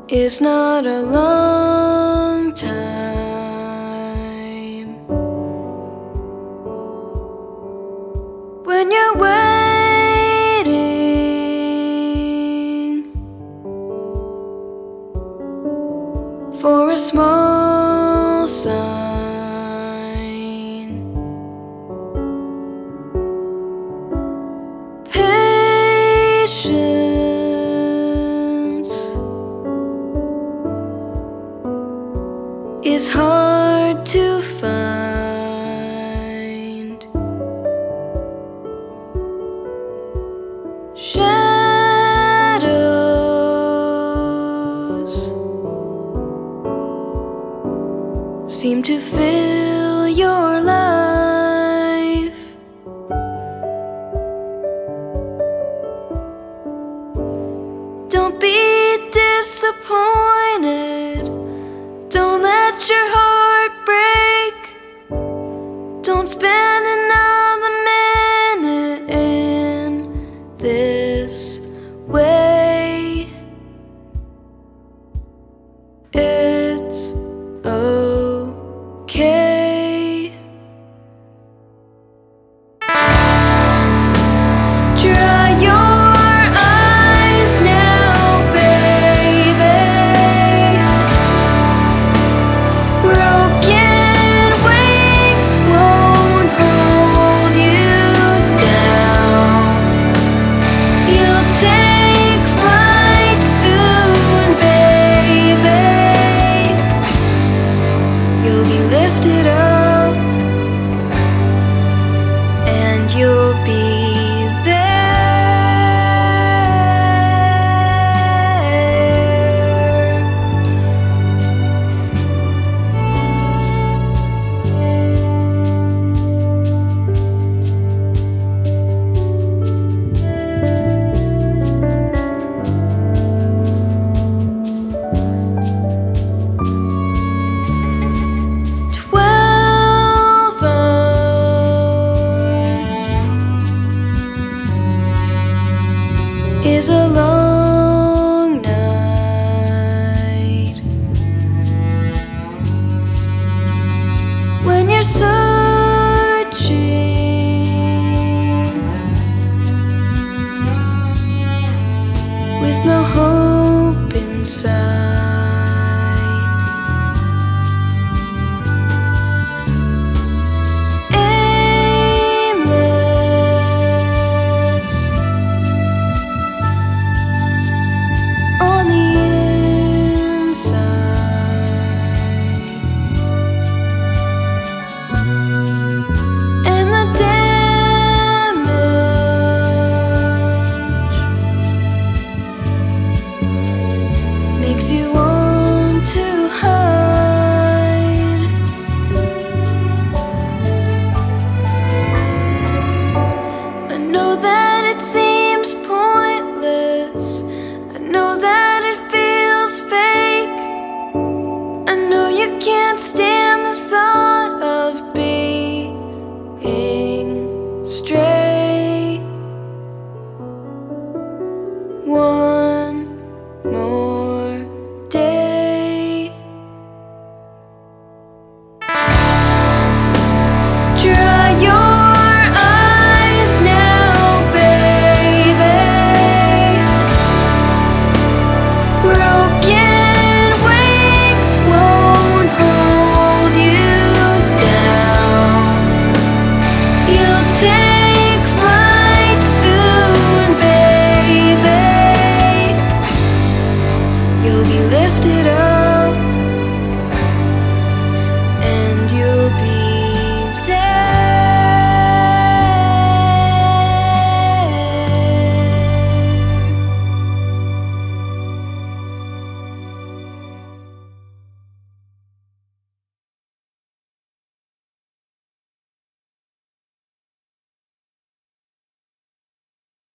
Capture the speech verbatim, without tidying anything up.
is not a long time. When you're waiting for a small sign, patience is hard to find. Shadows seem to fill your life. Don't be disappointed. Don't let your heart break. Don't spend another minute in this way. It's okay. Dry your eyes now, baby. Broken wings won't hold you down. You'll take flight soon, baby. You'll be lifted up, and you'll be there. Twelve hours is a long night. When you're searching with no hope inside, aimless on the inside, and the damage makes you want to hide. I know that it seems pointless. I know that it feels fake. I know you can't stand the thought of being straight. One more day. Dry your eyes now, baby. Broken wings won't hold you down. You'll take flight soon, baby. You'll be lifted up.